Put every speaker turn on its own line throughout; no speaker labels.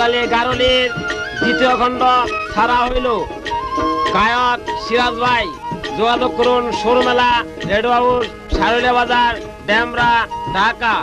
আলী গারুলির দ্বিতীয় খণ্ড ছাড়া হইল। গায়ক সিরাজ ভাই, যোগাযোগ করুন সরুমেলা রেডিও হাউস, সারুলিয়া বাজার, ডেমরা, ঢাকা।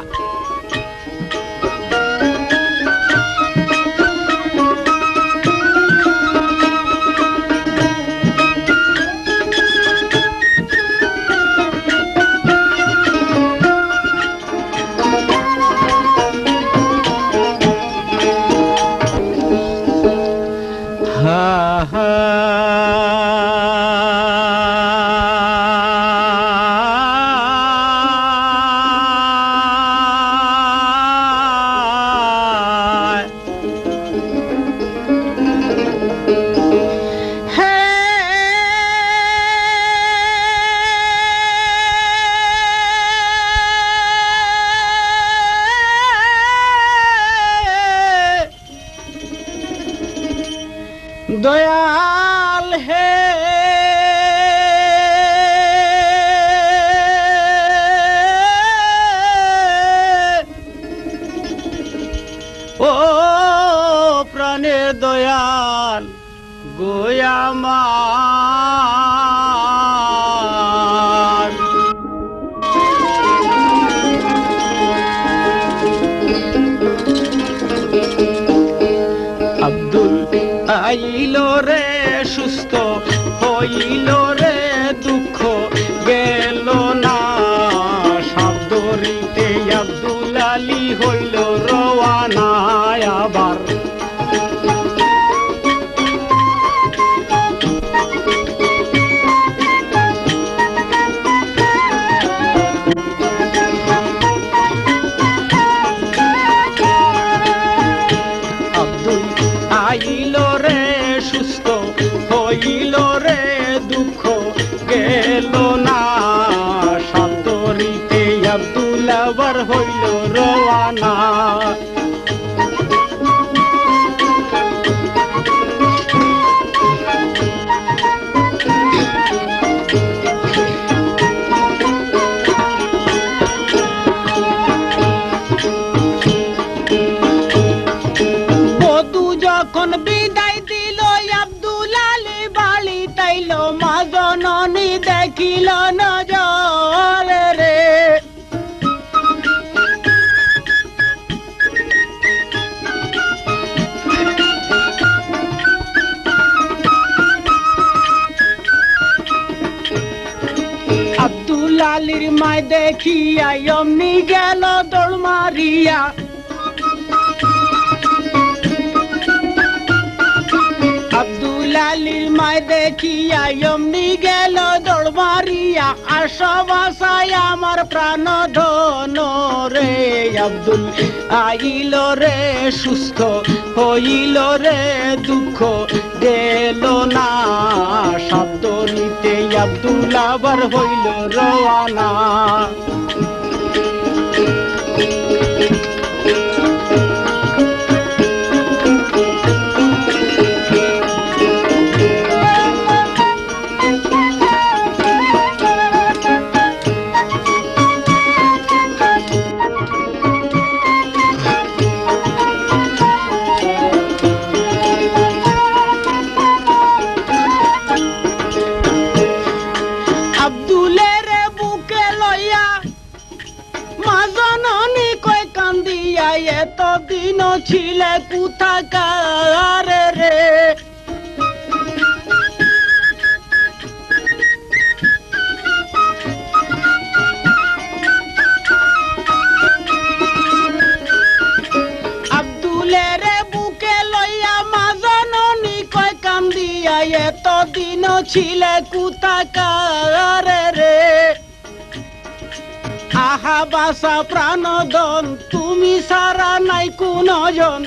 दयाल है ओ प्राणेर दयाल गोया मार अब्दुल आइल रे सुस्थ हईल रे दुख गेल ना शब्दरीते अब्दुल आली हईल रवाना आबार अब्दुल आइल रे सुस्थ हईल रे दुख गेल ना शब्दरीते अब्दुल आबार हईल रवाना बधू जखन विदाय दिल अब्दुल आली बाड़ी ताइल मा जननी देखिल नजर रे अब्दुल आलीर माय देखिया यमनी गेल दौड़ मारिया अब्दुल आलीर माय देखिया यमनी गेल दौड़ मारिया आशाबासाय आमार प्राण धन रे अब्दुल आइल रे सुस्थ हईल रे दुख गेल ना शब्द निते अब्दुल आबार हईल रवाना तो दिनों छिले कुथाकार रे अब्दुल रे बुके लइया मा जननी कय कांदिया तो दिनों छिले कुथाकार रे आहा बासा प्राणधन तुमी सारा नाई कोनो जन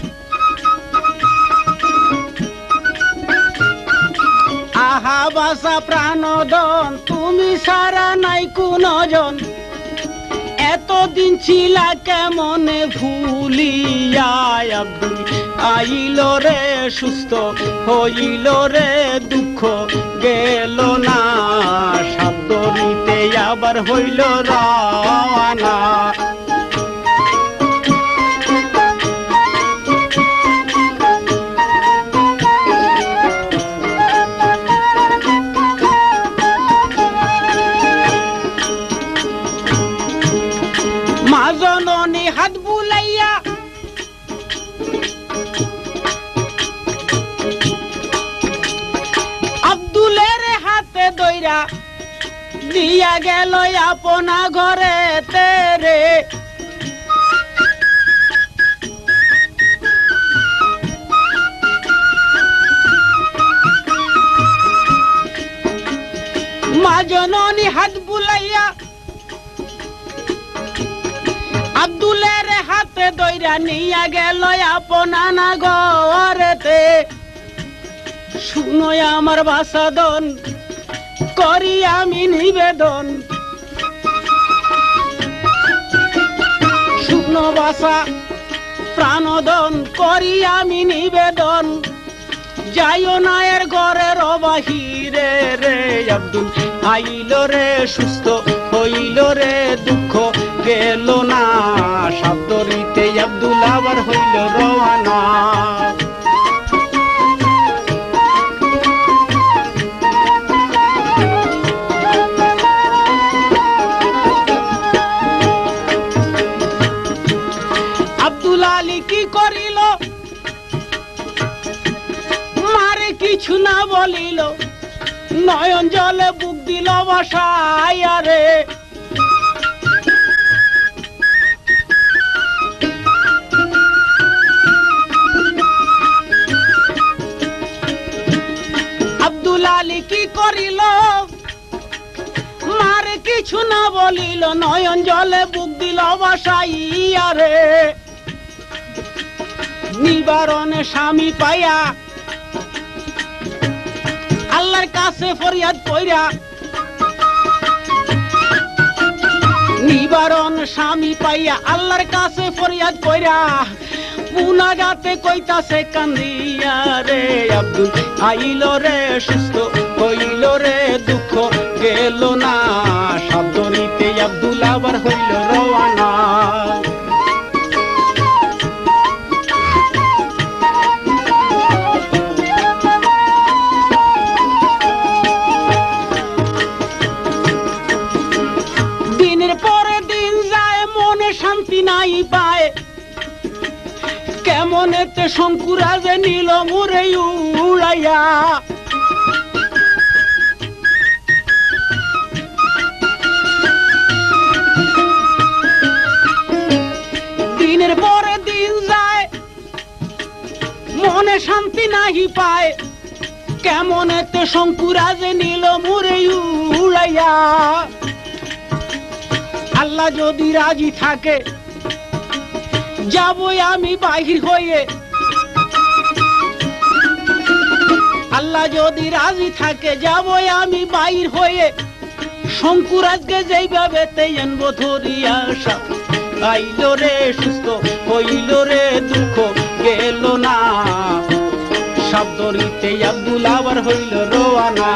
आहा बासा प्राणधन तुमी सारा नाई कोनो जन एतदिन छिला केमने भूलिया अब्दुल आइल रे सुस्थ हईल रे दुख गेल ना शब्द निते आबार हईल रवाना জননী হাত বুলাইয়া আব্দুলের হাতে দইরা দিয়া গেল আপনা ঘরে তেরে মা জননী হাত বুলাইয়া আব্দুলের হাতে দইরা নিয়া গেল আপনা না ঘরেতে শুনো আমার বাসাদন করি আমি নিবেদন শুনো বাসা প্রাণদন করি আমি নিবেদন যাইও না এর ঘরের বাহিরে রে আব্দুল আইল রে সুস্থ হইল রে দুঃখ গেল না শব্দরিতে আব্দুল আবার হইল রওয়ানা আব্দুল আলী কি করিল মারে কিছু না বলিল নয়ন জলে বুক দিল বসাইয়া রে আব্দুল আলী কি করিল মারে কিছু না বলিল নয়ন জলে বুক দিল বসাইয়া রে নিবারণে স্বামী পাইয়া আল্লাহর কাছে ফরিয়াদ কইরা নিবারণ স্বামী পাইয়া আল্লাহর কাছে ফরিয়াদ কইরা মুনাজাতে কইতাছে কান্দিয়া রে আব্দুল আইল রে সুস্থ হইল রে দুঃখ গেল না শব্দ নিতে আব্দুল আবার হইল রওয়ানা শান্তি নাই পায় কেমন এতে শঙ্কুরাজে নিল মুরে উড়াইয়া দিনের পরে দিন যায় মনে শান্তি নাহি পায় কেমন এতে শঙ্কুরাজে নিল মুরে উড়াইয়া আল্লাহ যদি রাজি থাকে যাবই আমি বাহির হয়ে আল্লাহ যদি রাজি থাকে যাবই আমি বাহির হয়ে শঙ্কুরাজকে যেইভাবে তেইনব ধরিয়া আইল রে সুস্থ হইল রে দুঃখ গেল না শব্দরিতে আব্দুল আবার হইল রওয়ানা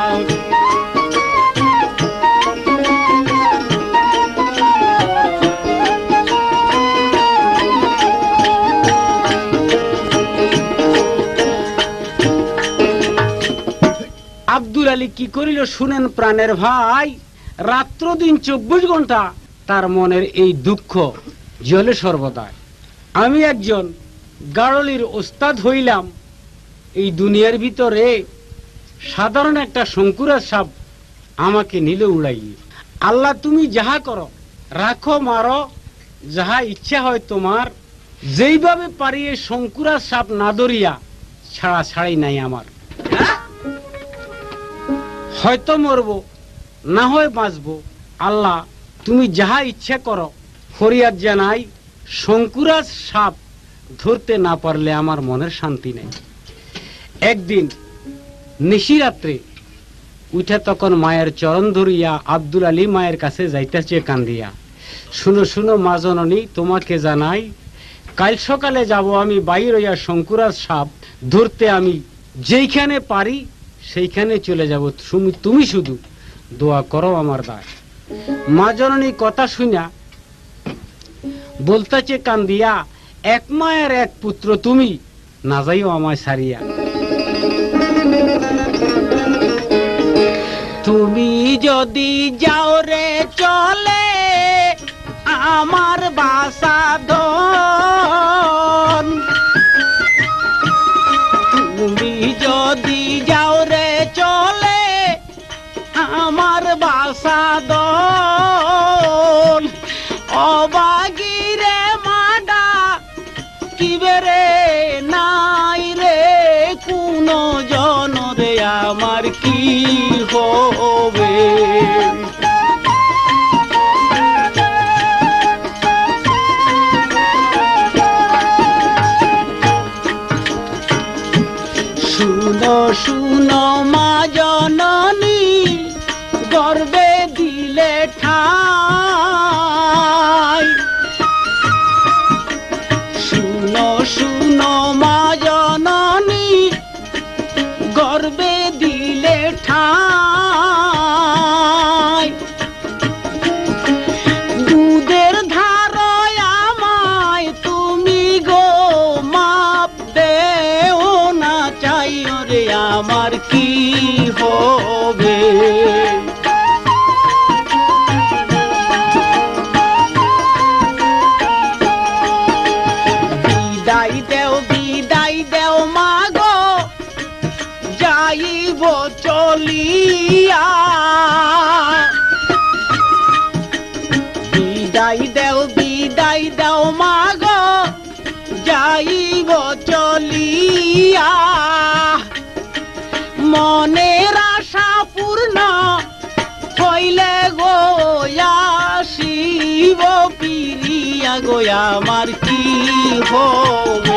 আব্দুল আলী কি করিল শুনেন প্রাণের ভাই রাত্র দিন 24 ঘন্টা তার মনের এই দুঃখ জলে সর্বদা আমি একজন গাড়লির ওস্তাদ হইলাম এই দুনিয়ার ভিতরে সাধারণ একটা শঙ্কুরাজ সাপ আমাকে নিলে উড়াইয়ে আল্লাহ তুমি যাহা করো রাখো মারো যাহা ইচ্ছা হয় তোমার যেইভাবে পারি এই শঙ্কুরাজ সাপ না ধরিয়া ছাড়া ছাড়াই নাই আমার হয়তো মরবো না হয় বাঁচবো আল্লাহ তুমি যাহা ইচ্ছা করো ফরিয়াদ জানাই শঙ্কুরাজ সাপ ধরতে না পারলে আমার মনের শান্তি নেই একদিন নিশিরাত্রে উঠে তখন মায়ের চরণ ধরিয়া আব্দুল আলী মায়ের কাছে যাইতেছে কান্দিয়া শুনো শুনো মা জননী তোমাকে জানাই কাল সকালে যাব আমি বাইর হইয়া শঙ্কুরাজ সাপ ধরতে আমি যেইখানে পারি সেইখানে চলে যাব তুমি শুধু দোয়া করো আমার দায় মা জননী কথা শুনা বলতেছে কান্দিয়া এক মায়ের এক পুত্র তুমি না যাইও আমায় সারিয়া তুমি যদি যাও রে চলে আমার বাসাধন তুমি যদি যাও রে চলে আমার বাসাধন অবাগিরে মাডা কিবে রে নাই রে কোন জন রে আমার কি হবে শুনো শুনো মা জননী গর্বে দিলে ঠাই শুনো শুনো মা জননী গর্বে দিলে ঠাই দুধের ধারয় আমায় তুমি গো মাপ দেও না চাই রে আমার কি হবে বিদায় দেও মা গো যাইব চলিয়া বিদায় দেও মা গো যাইব চলিয়া মনের আশা পূর্ণ হইলে গো আসিব পিরিয়া গো আমার কি হবে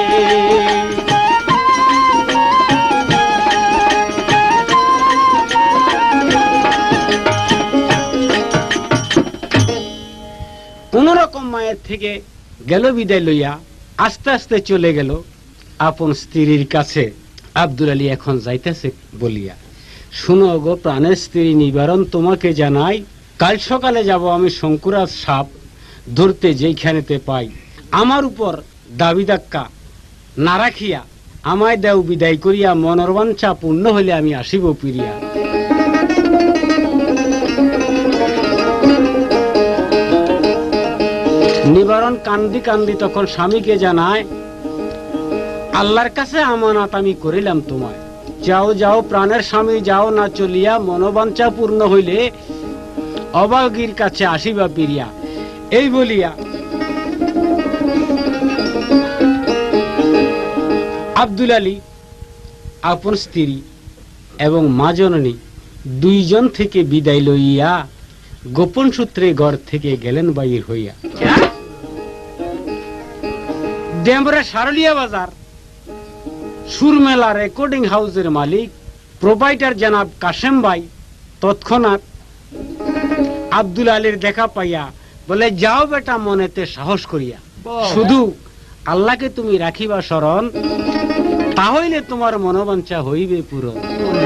কোন রকম মায়ের থেকে গেল বিদায় লইয়া আস্তে আস্তে চলে গেল আপন স্ত্রীর কাছে। আব্দুল আলী এখন যাইতেছে বলিয়া, শুনো গো প্রাণের স্ত্রী নিবারণ, তোমাকে জানাই কাল সকালে যাব আমি শঙ্কুরাজ সাপ ধরতে, যেইখানেতে পাই আমার উপর দাবি ধাক্কা না রাখিয়া আমায় দেও বিদায় করিয়া, মনের বাঞ্ছা পূর্ণ হইলে আমি আসিব ফিরিয়া। নিবারণ কান্দি কান্দি তখন স্বামীকে জানায়, আল্লাহর কাছে আমানত আমি করিলাম তোমায়, যাও যাও প্রাণের স্বামী যাও না চলিয়া, মনোবাঞ্ছা পূর্ণ হইলে অবাগীর কাছে আসিবা পিরিয়া। এই বলিয়া আব্দুল আলী আপন স্ত্রী এবং মা জননী দুইজন থেকে বিদায় লইয়া গোপন সূত্রে ঘর থেকে গেলেন বাইর হইয়া। ডেমরা সারলিয়া বাজার সুরমেলা রেকর্ডিং হাউসের মালিক প্রোপাইটার জনাব কাশেম ভাই তৎক্ষণাৎ আব্দুল আলীর দেখা পাইয়া বলে, যাও বেটা মনেতে সাহস করিয়া, শুধু আল্লাহকে তুমি রাখিবা স্মরণ, তাহলে তোমার মনোবাঞ্ছা হইবে পূরণ।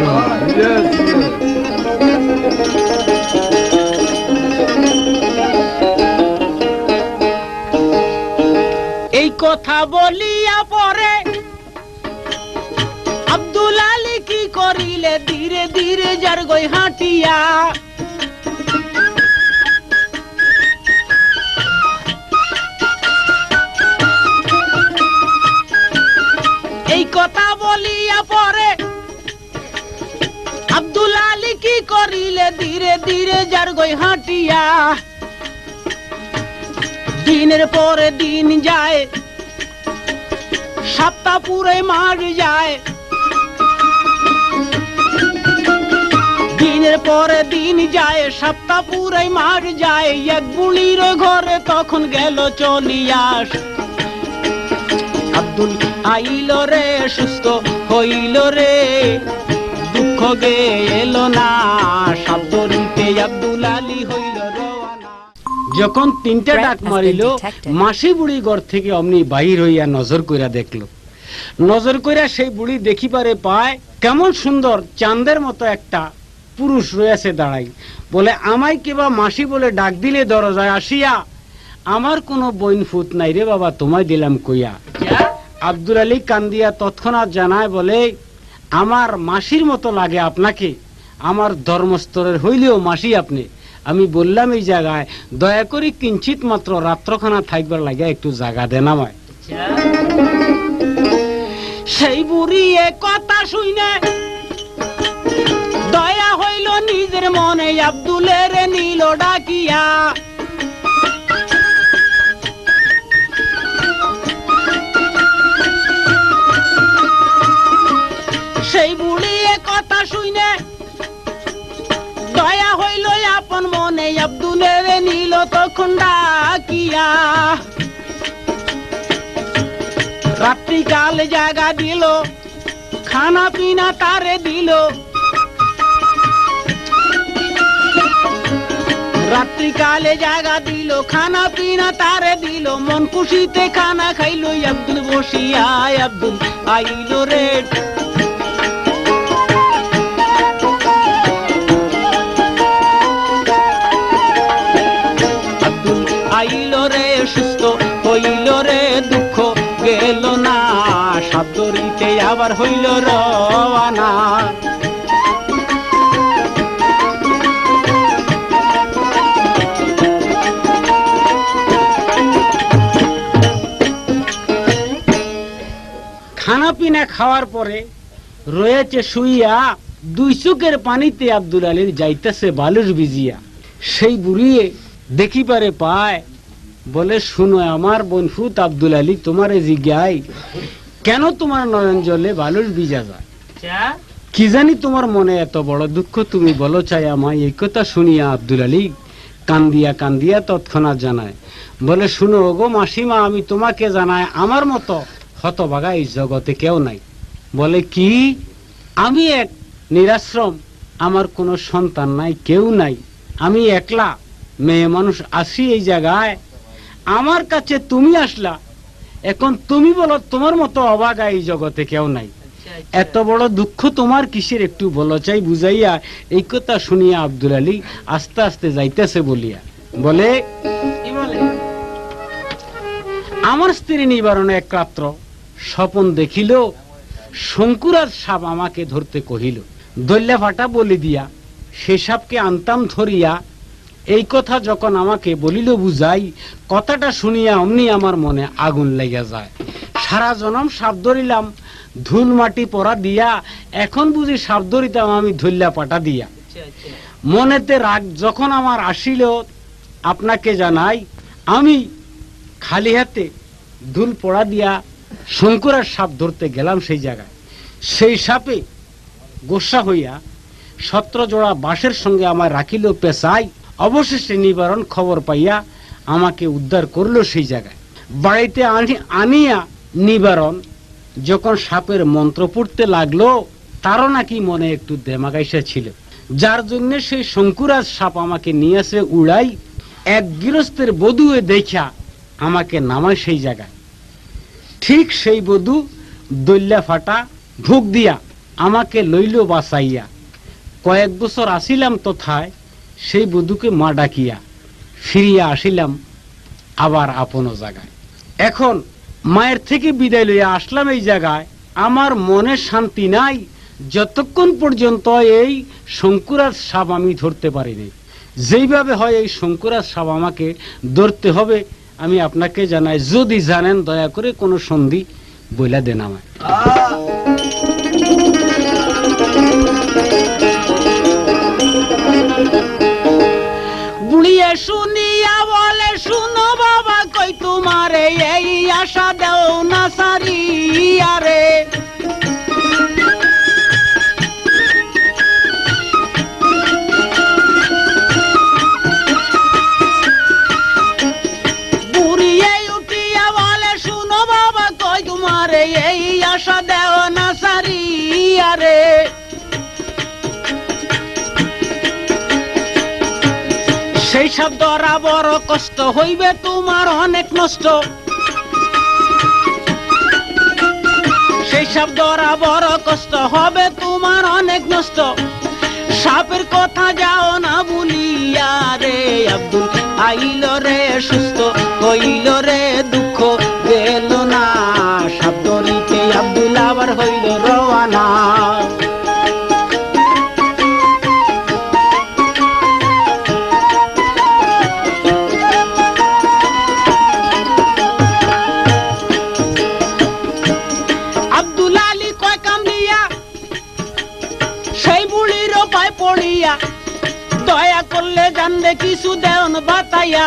এই কথা বলিয়া পরে আব্দুল আলী কি করিলে ধীরে ধীরে যার গই হাঁটিয়া, এই কথা বলিয়া পরে আব্দুল আলী কি করিলে ধীরে ধীরে যার গই হাঁটিয়া, দিনের পরে দিন যায় সপ্তাহ পুরে মাস যায়, দিনের পরে দিন যায় সপ্তাহ পুরে মাস যায়, এক বুড়ির ঘরে তখন গেল চলিয়া। আব্দুল আইল রে সুস্থ হইল রে, দুঃখ গে এলো না, সাবদরিতে আব্দুল আলী হইল রওয়ানা। যখন তিনটা ডাক মারিল, মাসি বুড়ি ঘর থেকে অমনি বাহির হইয়া নজর কইরা দেখলো। নজর কইরা সেই বুড়ি দেখিবারে পায় কেমন সুন্দর চাঁদের মতো একটা পুরুষ রয়েছে দাঁড়াই, বলে আমায় কেবা মাসি বলে ডাক দিলে দরজায় আসিয়া, আমার কোনো বইন ফুত নাই রে বাবা, তোমায় দিলাম কইয়া। আব্দুল আলী কান্দিয়া তৎক্ষণাৎ জানায়, বলে আমার মাসির মতো লাগে আপনাকে, আমার ধর্মস্তরের হইলেও মাসি আপনি, আমি বললাম এই জায়গায় দয়া করে কিঞ্চিত মাত্র রাত্রখানা থাকবার লাগে একটু জায়গা দেন আমায়। সেই বুড়ি এ কথা শুনে দয়া হইল নিজের মনে, আব্দুলের নিল ডাকিয়া। সেই বুড়ি এ কথা শুনে দয়া হইল আপন মনে, আব্দুলের নিল তখন ডাকিয়া। রাত্রিকাল জায়গা দিল, খানা পিনা তারে দিল। রাত্রিকালে জায়গা দিল, খানা পিনা তারে দিল। মন খুশিতে খানা খাইল আব্দুল বসিয়া। আব্দুল আইল রে, আব্দুল আইল রে, সুস্থ হইল রে, দুঃখ গেল না। সাবদরিতে আবার হইল রওয়ানা। খানা পিনা খাওয়ার পরে রয়েছে শুইয়া, দুই চোখের পানিতে আব্দুল আলীর যাইতেছে বালুর ভিজিয়া। সেই বুড়িয়ে দেখিবারে পায়, বলে শুনো আমার বনফুত আব্দুল আলী, তোমার জিজ্ঞাই কেন তোমার নয়ন জলে বালুর ভিজা যায়? কি জানি তোমার মনে এত বড় দুঃখ, তুমি বলো চাই আমায়। এই কথা শুনিয়া আব্দুল আলী কান্দিয়া কান্দিয়া তৎক্ষণাৎ জানায়, বলে শুনো গো মাসিমা, আমি তোমাকে জানাই আমার মতো হতভাগা এই জগতে কেউ নাই। বলে কি? আমি এক নিরাশ্রম, আমার কোনো সন্তান নাই, কেউ নাই, আমি একলা মেয়ে মানুষ আসি এই জায়গায়। আমার কাছে তুমি আসলা, এখন তুমি বলো তোমার মতো অভাগা এই জগতে কেউ নাই। এত বড় দুঃখ তোমার কিসের একটু বলো চাই বুঝাইয়া। এই কথা শুনিয়া আব্দুল আলী আস্তে আস্তে যাইতেছে বলিয়া বলে, আমার স্ত্রী নিবারণে এক রাত্র স্বপন দেখিল, শঙ্কুরাজ সাপ আমাকে ধরতে কহিল। দল্যা ফাটা বলি দিয়া সে সাপকে আনতাম ধরিয়া। এই কথা যখন আমাকে বলিল বুঝাই, কথাটা শুনিয়া অমনি আমার মনে আগুন লেগে যায়। সারা জনম সাপ ধরিলাম ধুল মাটি পরা দিয়া, এখন বুঝি সাপ ধরিতাম আমি ধল্যা পাটা দিয়া। মনেতে রাগ যখন আমার আসিল, আপনাকে জানাই আমি খালি হাতে ধুল পড়া দিয়া শঙ্কুরার সাপ ধরতে গেলাম সেই জায়গায়। সেই সাপে গোসা হইয়া 17 জোড়া বাঁশের সঙ্গে আমার রাখিল পেশায়। অবশেষে নিবারণ খবর পাইয়া আমাকে উদ্ধার করলো সেই জায়গায়। বাড়িতে আনিয়া নিবারণ যখন সাপের মন্ত্র পড়তে লাগলো, তারও নাকি মনে একটু দেমাগাইসা ছিল, যার জন্য সেই শঙ্কুরাজ সাপ আমাকে নিয়ে আসে উড়াই। এক গৃহস্থের বধূয়ে দেখা আমাকে নামায় সেই জায়গায়। ঠিক সেই বধূ দল্যা ফাটা ভুক দিয়া আমাকে লইল বাঁচাইয়া। কয়েক বছর আসিলাম তথায়, সেই বধূকে মা ডাকিয়া ফিরিয়া আসিলাম আবার আপন জায়গায়। এখন মায়ের থেকে বিদায় লইয়া আসলাম এই জায়গায়, আমার মনে শান্তি নাই যতক্ষণ পর্যন্ত এই শঙ্কুরাজ সাপ আমি ধরতে পারিনি। যেইভাবে হয় এই শঙ্কুরাজ সাপ আমাকে ধরতে হবে, আমি আপনাকে জানাই। যদি জানেন দয়া করে কোনো সন্ধি বইলা দেন আমায়। বুড়িয়ে শুনিয়া বলে শুনো বাবা, কই তোমারে এই আশা দেও না সারিয়া রে। বুড়িয়ে উঠিয়া বলে শুনো বাবা, কই তোমারে এই আশা দেও না সারিয়া রে। সেই সব ধরা বড় কষ্ট হইবে তোমার অনেক নষ্ট। সেই সব ধরা বড় কষ্ট হবে তোমার অনেক নষ্ট। সাপের কথা যাও না ভুলিয়া রে। আব্দুল আইল রে, সুস্থ হইল রে, দুঃখ গেল না। সাপ ধরিতে আব্দুল আবার হইল রওয়ানা। জানলে কিছু দেন বাতাইয়া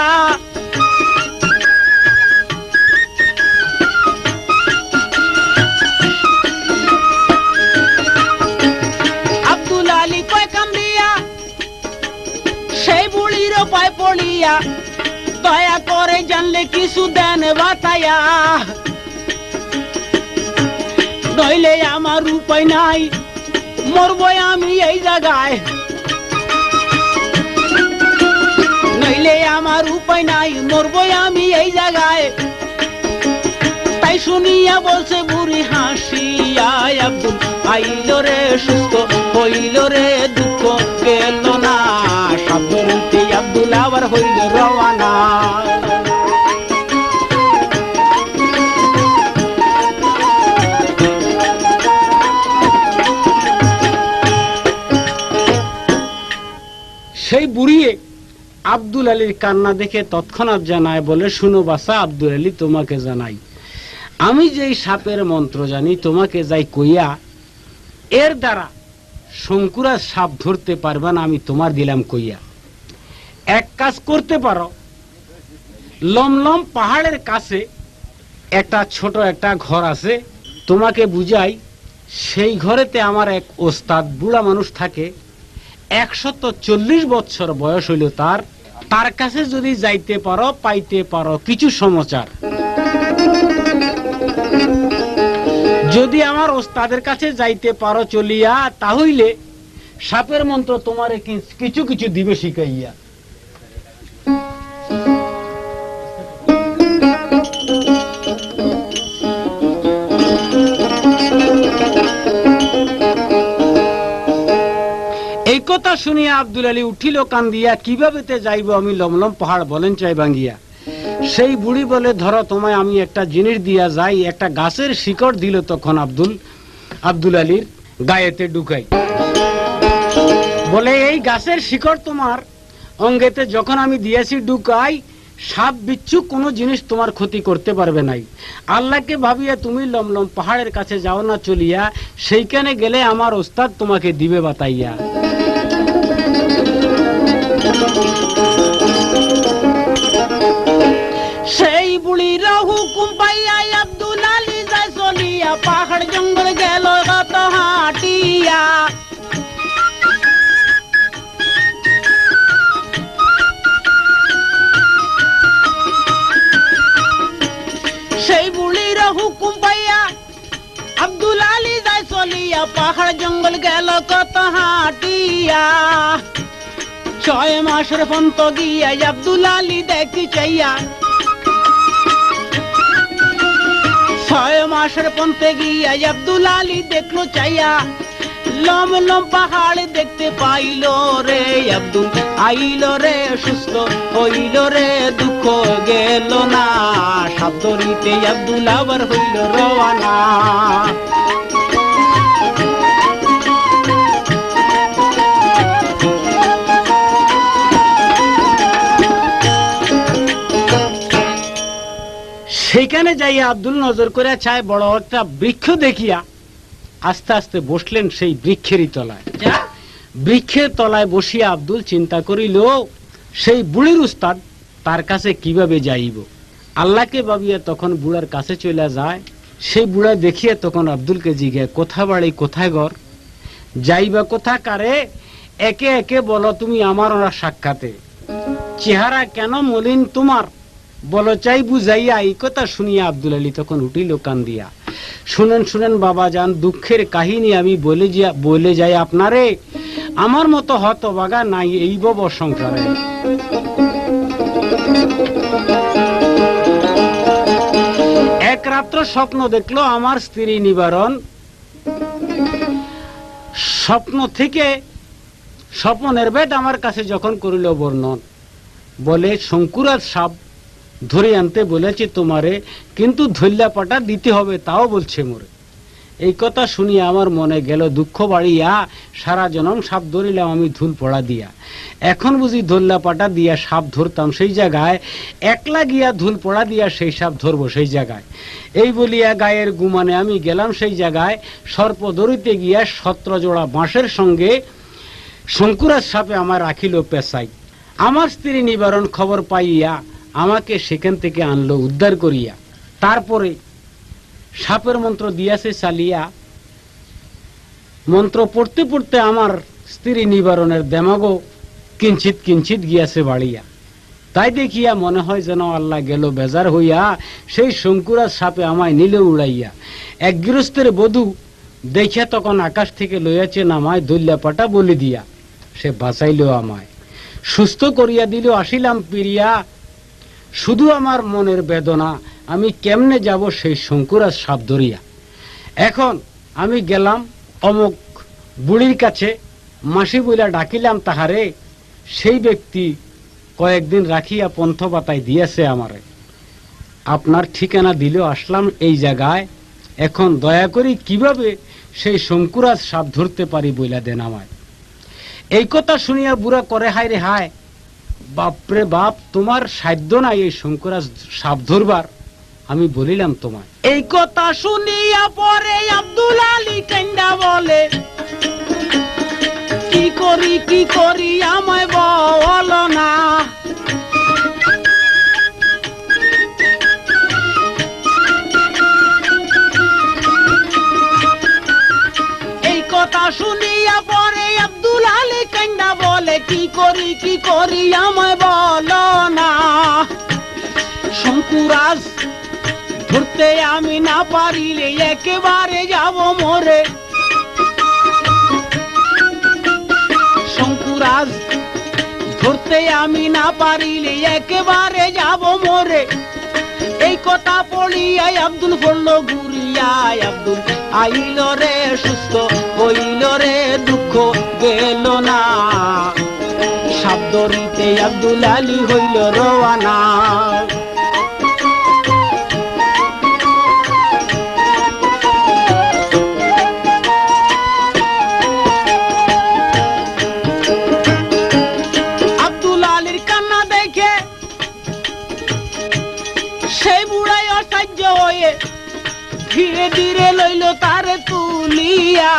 আব্দুল আলী কয় কান্দিয়া সেই বুড়ির পায় পড়িয়া দয়া করে জানলে কিছু দেন বাতাইয়া নইলে আমার উপায় নাই মরবো আমি এই জায়গায় নইলে আমার উপায় নাই মরবো আমি এই জায়গায় তাই শুনিয়া বলছে বুড়ি হাসিয়া আব্দুল আইল রে সুস্থ হইল রে দুঃখ গেল না সাবধানে আব্দুল আবার হইল রওয়ানা সেই বুড়িয়ে আব্দুল আলীর কান্না দেখে তৎক্ষণাৎ জানায় বলে শুনো বাসা আব্দুল আলী তোমাকে জানাই আমি যেই সাপের মন্ত্র জানি তোমাকে যাই কইয়া এর দ্বারা শঙ্কুরাজ সাপ ধরতে পারবে না আমি তোমার দিলাম কইয়া এক কাজ করতে পারো লমলম পাহাড়ের কাছে একটা ছোট একটা ঘর আছে তোমাকে বুঝাই সেই ঘরেতে আমার এক ওস্তাদ বুড়া মানুষ থাকে 140 বছর বয়স হইল তার কাছে যদি যাইতে পারো পাইতে পারো কিছু সমাচার যদি আমার ওস্তাদের কাছে যাইতে পারো চলিয়া তাহলে সাপের মন্ত্র তোমারে কিছু কিছু দিবে শিখাইয়া এই কথা শুনিয়া আব্দুল আলী উঠিল কান্দিয়া কিভাবে যাইব আমি লমলম পাহাড় বলেন চাই ভাঙ্গিয়া সেই বুড়ি বলে ধরো তোমায় আমি একটা জিনিস দিয়া যাই একটা গাছের শিকড় দিল তখন আব্দুল আলীর গায়েতে ঢুকাই বলে এই গাছের শিকড় তোমার অঙ্গেতে যখন আমি দিয়েছি ঢুকাই সাপ বিচ্ছু কোনো জিনিস তোমার ক্ষতি করতে পারবে নাই আল্লাহকে ভাবিয়া তুমি লমলম পাহাড়ের কাছে যাও না চলিয়া সেইখানে গেলে আমার ওস্তাদ তোমাকে দিবে বাতাইয়া সেই বুড়ির হুকুম পাইয়া আব্দুল আলী যায় চলিয়া পাহাড় জঙ্গল গেল কত হাটিয়া সেই বুড়ির হুকুম পাইয়া আব্দুল আলী যায় চলিয়া পাহাড় জঙ্গল গেল কত হাটিয়া 6 মাসের পন্ত গিয়া আব্দুল আলী দেখতে চাইয়া 6 মাসের পন্তে গিয়া আব্দুল আলী দেখলো চাইয়া লমলম পাহাড় দেখতে পাইল রে আব্দুল আইল রে সুস্থ হইল রে দুঃখ গেল না সাবধানে আব্দুল আবার হইল রওয়ানা সেখানে যাইয়া আব্দুল নজর করে চায় বড় একটা বৃক্ষ দেখিয়া আস্তে আস্তে বসলেন সেই বৃক্ষেরই তলায় বৃক্ষের তলায় বসিয়া আব্দুল চিন্তা করিল সেই বুড়ির উস্তাদ তার কাছে কিভাবে যাইব আল্লাহকে ভাবিয়া তখন বুড়ার কাছে চলে যায় সেই বুড়া দেখিয়া তখন আব্দুলকে জিজ্ঞাসা কোথা বাড়ি কোথায় ঘর যাইবা কোথা কারে একে একে বলো তুমি আমার ওরা সাক্ষাতে চেহারা কেন মলিন তোমার বলো চাই বুঝাইয়া এই কথা শুনিয়া আব্দুল আলী তখন উঠিল কান্দিয়া শুনেন শুনেন বাবা যান দুঃখের কাহিনী আমি বলে যাই আপনারে আমার মতো হতভাগা নাই এই বব সংসারে এক রাত্র স্বপ্ন দেখলো আমার স্ত্রী নিবারণ স্বপ্ন থেকে স্বপ্নের বেদ আমার কাছে যখন করিল বর্ণন বলে শঙ্কুরাজ সাপ ধরে আনতে বলেছে তোমারে কিন্তু ধৈল্যা পাটা দিতে হবে তাও বলছে মোরে এই কথা শুনিয়া আমার মনে গেল দুঃখ বাড়িয়া সারা জনম সাপ ধরিলাম আমি ধুল পড়া দিয়া এখন বুঝি ধৈল্যা পাটা দিয়া সাপ ধরতাম সেই জায়গায় একলা গিয়া ধুল পড়া দিয়া সেই সাপ ধরবো সেই জায়গায় এই বলিয়া গায়ের গুমানে আমি গেলাম সেই জায়গায় সর্প ধরিতে গিয়া 17 জোড়া বাঁশের সঙ্গে শঙ্কুরাজ সাপে আমার রাখিল পেশাই আমার স্ত্রী নিবারণ খবর পাইয়া আমাকে সেখান থেকে আনলো উদ্ধার করিয়া। তারপরে সাপের মন্ত্র দিয়াছে চালিয়া, মন্ত্র পড়তে পড়তে আমার স্ত্রী নিবারণের দেমাগও কিঞ্চিত কিঞ্চিত গিয়াছে বাড়িয়া। তাই দেখিয়া মনে হয় যেন আল্লাহ গেল বেজার হইয়া, সেই শঙ্কুরাজ সাপে আমায় নিলে উড়াইয়া। এক গৃহস্থের বধূ দেখিয়া তখন আকাশ থেকে লইয়াছে নামায় দৈল্যা পাটা বলি দিয়া, সে বাঁচাইল আমায়, সুস্থ করিয়া দিল, আসিলাম পিরিয়া। শুধু আমার মনের বেদনা, আমি কেমনে যাব সেই শঙ্কুরাজ সাপ ধরিয়া। এখন আমি গেলাম অমুক বুড়ির কাছে, মাসি বইলা ডাকিলাম তাহারে। সেই ব্যক্তি কয়েকদিন রাখিয়া পন্থ বাতায় দিয়েছে আমারে। আপনার ঠিকানা দিল, আসলাম এই জায়গায়। এখন দয়া করি কিভাবে সেই শঙ্কুরাজ সাপ ধরতে পারি বইলা দেন আমায়। এই কথা শুনিয়া বুড়া করে, হায় রে হায়, বাপরে বাপ, তোমার সাধ্য নাই এই শঙ্কুরাজ সাপ ধরবার। আমি বলিলাম তোমায়। এই কথা শুনিয়া পরে আব্দুল আলী কান্দা বলে, কি করি আমায় বলো না। এই কথা শুনিয়া পরে আব্দুল আলী কান্দা বলে, কি করি আমায় বলো না। শঙ্কুরাজ ধরতে আমি না পারিলে একেবারে যাব মরে। শঙ্কুরাজ ধরতে আমি না পারিলে একেবারে যাব মরে। এই কথা পড়িয়াই আব্দুল পড়ল ঘুরিয়াই, আব্দুল আইল রে সুস্থ হইল রে, দুঃখ গেল না। সাপ ধরিতে আব্দুল আলী হইল রওয়ানা। আব্দুল আলীর কান্না দেখে সেই বুড়াই অসাহ্য হয়ে ধীরে ধীরে লইল তারে তুলিয়া।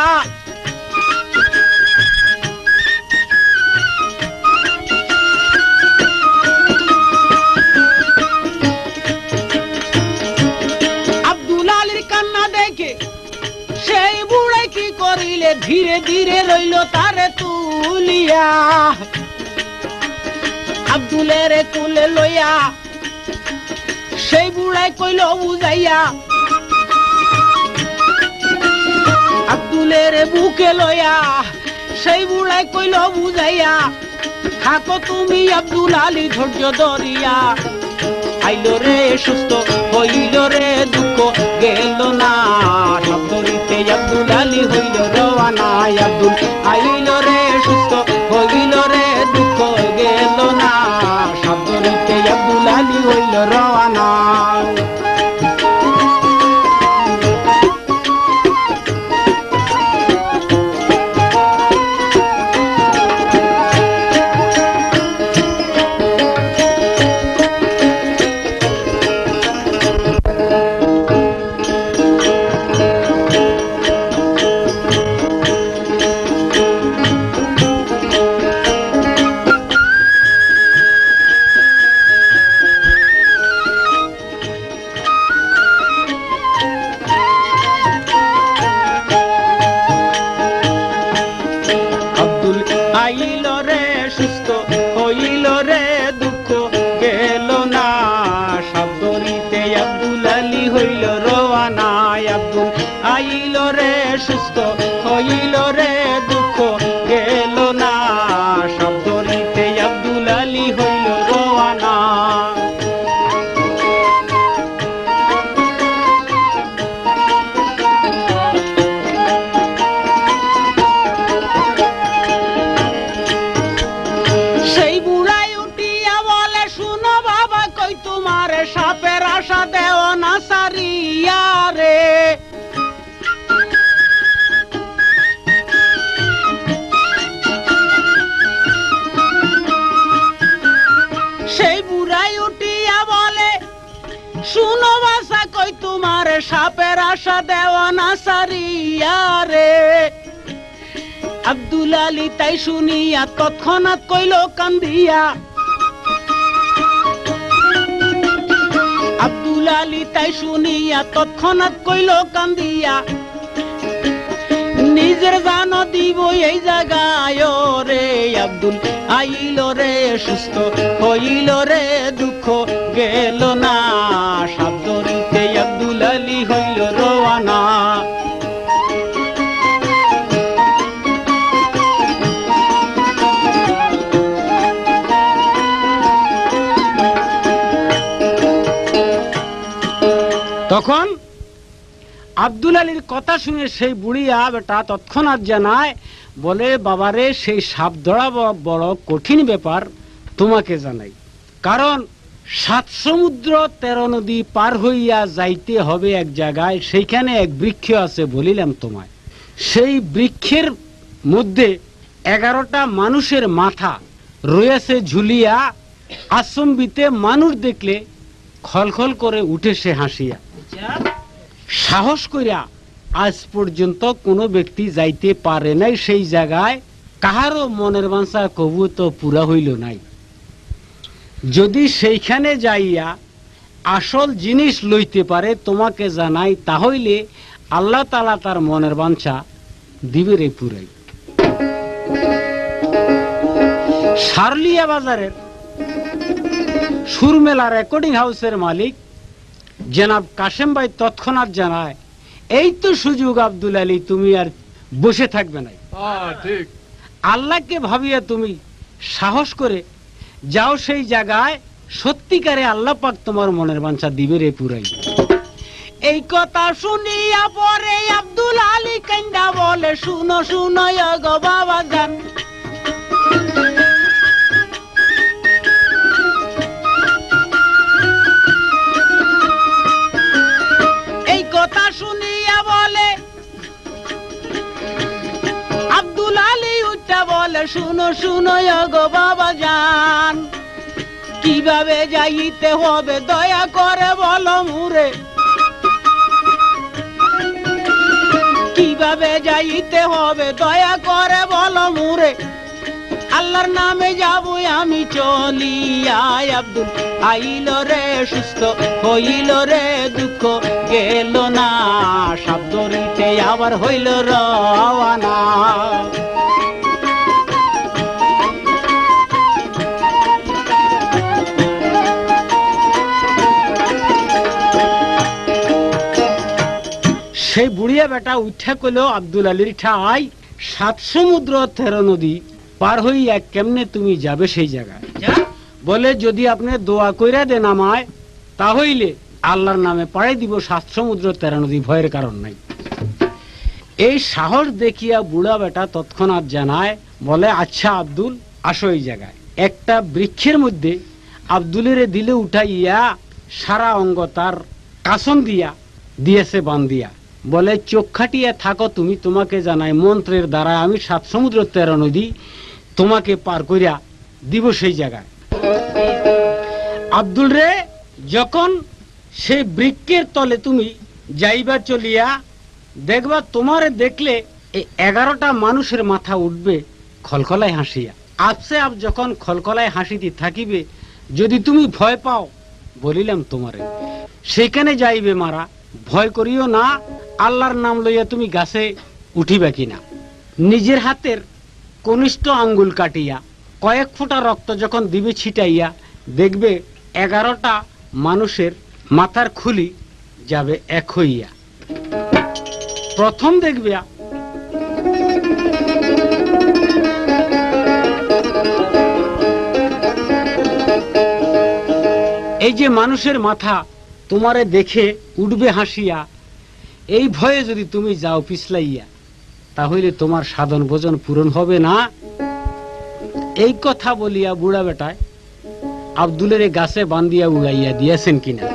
আব্দুল আলীর কান্না দেখে সেই বুড়াই কি করিলে, ধীরে ধীরে লইল তারে তুলিয়া। আব্দুলের কুলে লইয়া সেই বুড়াই কইল বুঝাইয়া, আব্দুলের বুকে লইয়া সেই বুড়াই কইল বুঝাইয়া, থাকো তুমি আব্দুল আলী ধৈর্য ধরিয়া। আইল রে সুস্থ হইল রে, দুঃখ গেল না। সাপ ধরিতে আব্দুল আলী হইল রওয়ানা। আব্দুল আইল রে সুস্থ হইল রে, দুঃখ গেল না। সাপ ধরিতে আব্দুল আলী হইল রওয়ানা। আইল রে সুস্থ হইল রে, দুঃখ গেল না। সাপ ধরিতে আব্দুল আলী হইল রওয়ানা। আব্দুল আইল রে সুস্থ হইল রে, দুঃখ গেল না। সাপ ধরিতে আব্দুল আলী হইল রওয়ানা। সেই বুড়াই উঠিয়া বলে, শুনো বাবা, কই তোমার সাপের আশা দেও না সারিয়া রে। সেই বুড়াই উঠিয়া বলে, শুনো বাসা, কই তোমার সাপের আশা দেও না সারিয়া রে। আব্দুল আলী তাই শুনিয়া তৎক্ষণাৎ কইল কান্দিয়া, আব্দুল আলী তাই শুনিয়া তৎক্ষণাৎ কইল কান্দিয়া, নিজের জানো দিব এই জায়গায় রে। আব্দুল আইল রে সুস্থ হইল রে, দুঃখ গেল না, সাপ ধরিতে আব্দুল আলী হইল রওয়ানা। তখন আব্দুল আলীর কথা শুনে সেই বুড়িয়া বেটা তৎক্ষণাৎ জানায়, বলে বাবারে সেই সাপ ধরা বড় কঠিন ব্যাপার, তোমাকে জানাই। কারণ 7 সমুদ্র 13 নদী পার হইয়া যাইতে হবে এক জায়গায়, সেইখানে এক বৃক্ষ আছে বলিলাম তোমায়। সেই বৃক্ষের মধ্যে 11টা মানুষের মাথা রয়েছে ঝুলিয়া, আচম্বিতে মানুষ দেখলে খলখল করে উঠে সে হাসিয়া। সাহস করিয়া আজ পর্যন্ত কোনো ব্যক্তি যাইতে পারে নাই সেই জায়গায়, কাহারও মনের বাঞ্ছা কবু তো পুরা হইল নাই। যদি সেইখানে যাইয়া আসল জিনিস লইতে পারে তোমাকে জানাই, তাহলে আল্লাহ তাআলা তার মনের বাঞ্ছা দিবে রে পুরাই। সারলিয়া বাজারের সুরমেলা রেকর্ডিং হাউসের মালিক জনাব কাশেম ভাই তৎক্ষণাৎ জানায়, এই তো সুযোগ আব্দুল আলী, তুমি আর বসে থাকবে না।
ঠিক
আল্লাহকে ভাবিয়া তুমি সাহস করে যাও সেই জায়গায়, সত্যিকারে আল্লাহ পাক তোমার মনের বাঞ্ছা দিবে রে পুরাই। এই কথা শুনিয়া পরে আব্দুল আলী কান্দা বলে, শুনো শুনো গো বাবা জান, এই কথা শুনিয়া বলে আব্দুল আলী উঠা বলে, শুনো শুনো গো বাবা জান, কিভাবে যাইতে হবে দয়া করে বলো মুরে, কিভাবে যাইতে হবে দয়া করে বলো মুরে, আল্লাহর নামে যাব আমি চলিয়া। আব্দুল আইল রে সুস্থ হইল রে, দুঃখ গেল না, সাপ ধরিতে আবার হইল রওয়ানা। সেই বুড়িয়া বেটা উঠা কইল, আব্দুল আলীর ঠাই 7 সমুদ্র 13 নদী পার হইয়া কেমনে তুমি যাবে সেই জায়গায়? বলে যদি আপনি দোয়া কইরা দেন আমায়, তাহলে আল্লাহর নামে পাড়াই দিব 7 সমুদ্র 13 নদী, ভয়ের কারণ নাই। এই সাহস দেখিয়া বুড়া বেটা তৎক্ষণাৎ জানায়, বলে আচ্ছা আব্দুল আসো এই জায়গায়। একটা বৃক্ষের মধ্যে আব্দুলের দিলে উঠাইয়া সারা অঙ্গ তার কাসন দিয়া দিয়েছে বান্ধিয়া, বলে চোখ খাটিয়া থাকো তুমি, তোমাকে জানাই মন্ত্রের দ্বারা আমি 7 সমুদ্র 13 নদী তোমাকে পার করিয়া দিব সেই জায়গায়। আব্দুল রে যখন সেই বৃক্ষের তলে তুমি যাইবা চলিয়া, দেখবা তোমারে দেখলে এই 11টা মানুষের মাথা উঠবে খলখলায় হাসিয়া। আপসে আপ যখন খলখলায় হাসিতে থাকিবে, যদি তুমি ভয় পাও বলিলাম তোমারে, সেখানে যাইবে মারা, ভয় করিও না, আল্লাহর নাম লইয়া তুমি গাছে উঠিবা কিনা। নিজের হাতের কনিষ্ঠ আঙ্গুল কাটিয়া কয়েক ফোঁটা রক্ত যখন দিবে ছিটাইয়া, দেখবে 11টা মানুষের মাথার খুলি যাবে এক হইয়া। প্রথম দেখবে এই যে মানুষের মাথা তোমারে দেখে উঠবে হাসিয়া, এই ভয়ে যদি তুমি যাও পিছলাইয়া, তাহলে তোমার সাধন ভোজন পূরণ হবে না। এই কথা বলিয়া বুড়া বেটায় আব্দুলের গাছে বান্ধিয়া উড়াইয়া দিয়েছেন কিনা।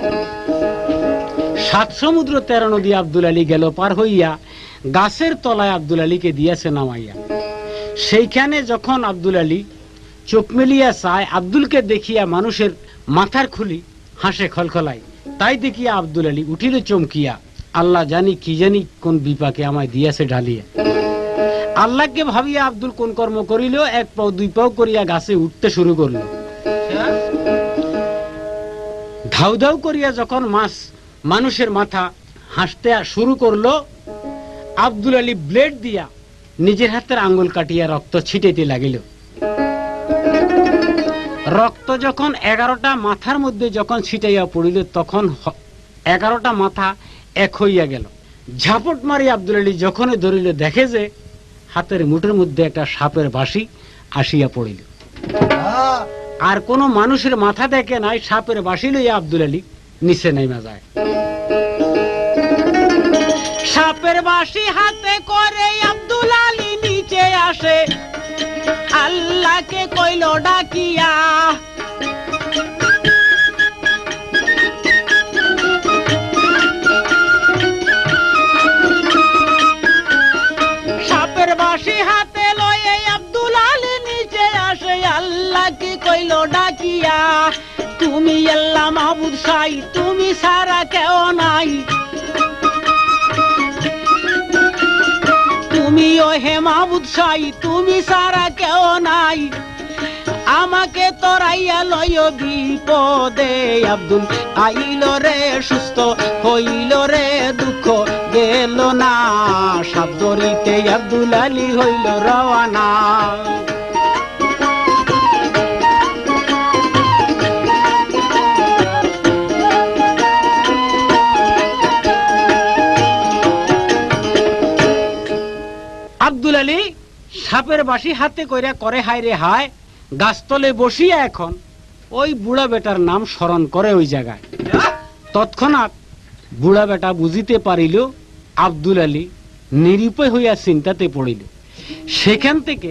7 সমুদ্র 13 নদী আব্দুল আলী গেল পার হইয়া, গাছের তলায় আব্দুল আলীকে দিয়েছে নামাইয়া। সেইখানে যখন আব্দুল আলী চোখ মেলিয়া চায়, আব্দুলকে দেখিয়া মানুষের মাথার খুলি হাসে খলখলায়, তাই দেখিয়া আব্দুল আলী উঠিল চমকিয়া, আল্লাহ জানি কি জানি কোন বিপাকে আমায় দিয়েছে ঢালিয়া। আল্লাহকে ভাবিয়া আব্দুল কোন কর্ম করিল, 1 পাও 2 পাও করিয়া গাছে উঠতে শুরু করল। ধাউ ধাউ করিয়া যখন মাছ মানুষের মাথা হাসতে শুরু করলো, আব্দুল আলী ব্লেড দিয়া নিজের হাতের আঙ্গুল কাটিয়া রক্ত ছিটাইতে লাগিল। রক্ত যখন 11টা মাথার মধ্যে যখন ছিটাইয়া পড়িল, তখন 11টা মাথা এক হইয়া গেল। ঝাপট মারি আব্দুল আলী যখন ধরিল, দেখে যে হাতের মুঠের মধ্যে একটা সাপের বাঁশি আসিয়া পড়িল। আর কোন মানুষের মাথা দেখে নাই, সাপের বাঁশি লইয়া আব্দুল আলী নিচে নাইমা যায়। সাপের বাঁশি হাতে করে আব্দুল আলী নিচে আসে, আল্লাহকে কইল ডাকিয়া, সাপের বাঁশি হাতে লয়ে আব্দুল আলী নিচে আসে, আল্লাহকে কইল ডাকিয়া, তুমি আল্লাহ মাবুদ সাই, তুমি সারা কেউ নাই, তুমি ও হে মাবুদ সাই, তুমি সারা কেউ নাই, আমাকে তোরাইয়া লয় বিপদে। আব্দুল আইল রে সুস্থ হইল রে, দুঃখ গেল না, সাপ ধরিতে আব্দুল আলী হইল রওয়ানা। আব্দুল আলী সাপের বাঁশি হাতে কইরা করে হায় রে হায়, গাছতলে বসিয়া এখন ওই বুড়া বেটার নাম স্মরণ করে ওই জায়গায়। তৎক্ষণাৎ বুড়া বেটা বুঝিতে পারিল আব্দুল আলী নিরুপায় হইয়া চিন্তাতে পড়িল। সেখান থেকে